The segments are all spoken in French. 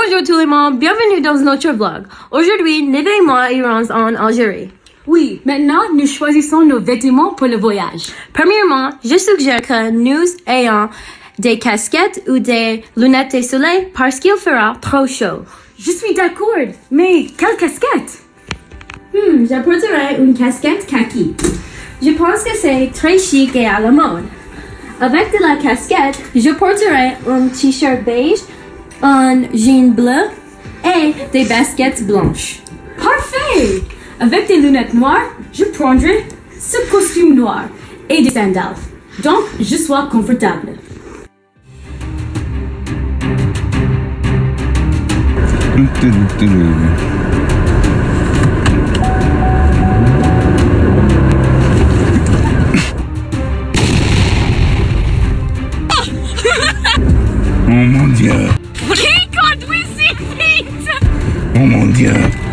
Bonjour tout le monde, bienvenue dans notre vlog. Aujourd'hui, Neve et moi irons en Algérie. Oui, maintenant nous choisissons nos vêtements pour le voyage. Premièrement, je suggère que nous ayons des casquettes ou des lunettes de soleil parce qu'il fera trop chaud. Je suis d'accord, mais quelle casquette? J'apporterai une casquette kaki. Je pense que c'est très chic et à la mode. Avec de la casquette, je porterai un t-shirt beige, un jean bleu et des baskets blanches. Parfait! Avec des lunettes noires, je prendrai ce costume noir et des sandales. Donc, je sois confortable. Oh mon Dieu! Oh mon Dieu!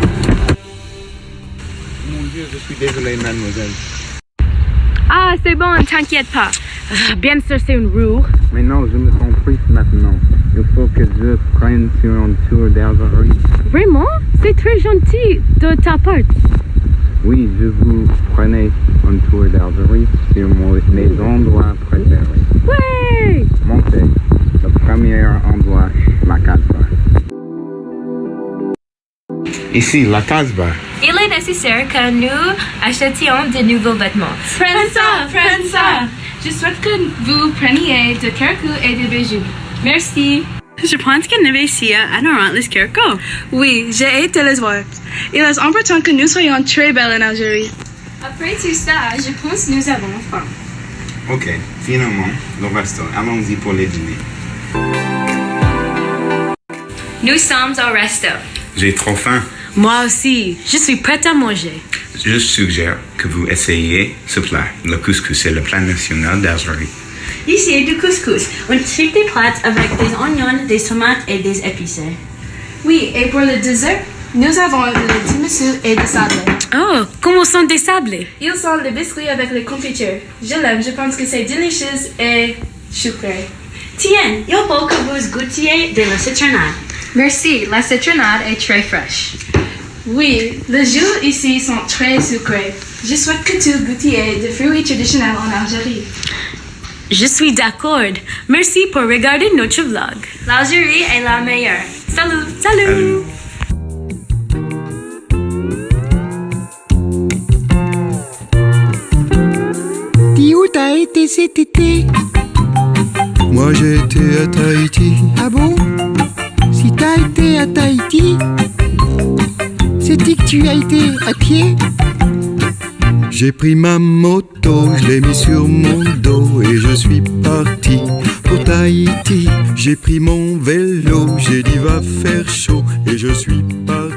Mon Dieu, je suis désolé, mademoiselle. Ah, c'est bon, t'inquiète pas. Bien sûr, c'est une roue. Mais non, je me sens triste maintenant. Il faut que je prenne sur un tour d'Algérie. Vraiment? C'est très gentil de ta part. Oui, je vous prenais un tour d'Algérie sur mes endroits préférés. Ouais! Montez. Le premier endroit, la Casbah. Ici, la Casbah. Il est nécessaire que nous achetions de nouveaux vêtements. Prends ça! Je souhaite que vous preniez de carcou et des bijoux. Merci. Je pense que Nevesia adorant les carcos. Oui, j'ai hâte de les voir. Il est important que nous soyons très belles en Algérie. Après tout ça, je pense que nous avons faim. Ok, finalement, le resto. Allons-y pour les dîners. Nous sommes au resto. J'ai trop faim. Moi aussi, je suis prête à manger. Je suggère que vous essayiez ce plat. Le couscous, c'est le plat national d'Algérie. Ici du couscous, un type de plat avec des oignons, des tomates et des épices. Oui, et pour le dessert, nous avons le tiramisu et des sablés. Oh, comment sont des sablés? Ils sont les biscuits avec les confitures. Je l'aime, je pense que c'est délicieux et sucré. Tiens, il faut que vous goûtiez de la citronnade. Merci, la citronnade est très fraîche. Oui, les jus ici sont très sucrés. Je souhaite que tu goûtes des fruits traditionnels en Algérie. Je suis d'accord. Merci pour regarder notre vlog. L'Algérie est la meilleure. Salut! Salut! Dis où t'as été cet été? Moi j'ai été à Tahiti. Ah bon? Si t'as été à Tahiti, c'est-il que tu as été à pied? J'ai pris ma moto, je l'ai mis sur mon dos et je suis parti pour Tahiti. J'ai pris mon vélo, j'ai dit va faire chaud et je suis parti.